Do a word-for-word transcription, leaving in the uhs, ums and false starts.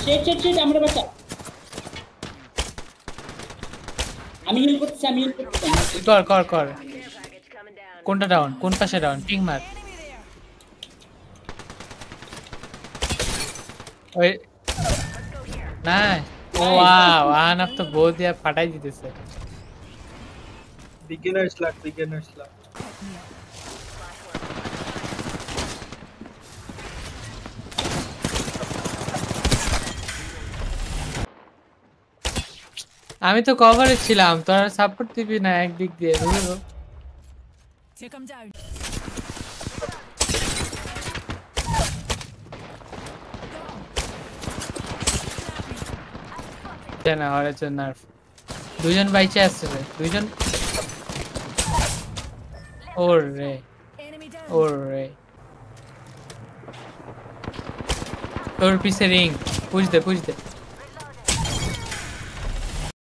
শেট শেট শেট আমরা বাঁচা আমি হিল করতেছি আমি হিল করতেছি কর কর কর কোনটা ডাউন কোন পাশে ডাউন পিং মার ওই না ওয়াও আহানাফ তো বল দিয়া ফাটাই দিতেছে বিগিনার্স লাক বিগিনার্স লাক আমি তো কভারে ছিলাম তোরা সাপোর্ট দিবি না একদিক দিয়ে বুঝলো না হওয়ার জন্য দুজন বাইচে আসছে রে দুজন ওর রে ওর রে তোর পিছে রিং পুশ দে পুশ দে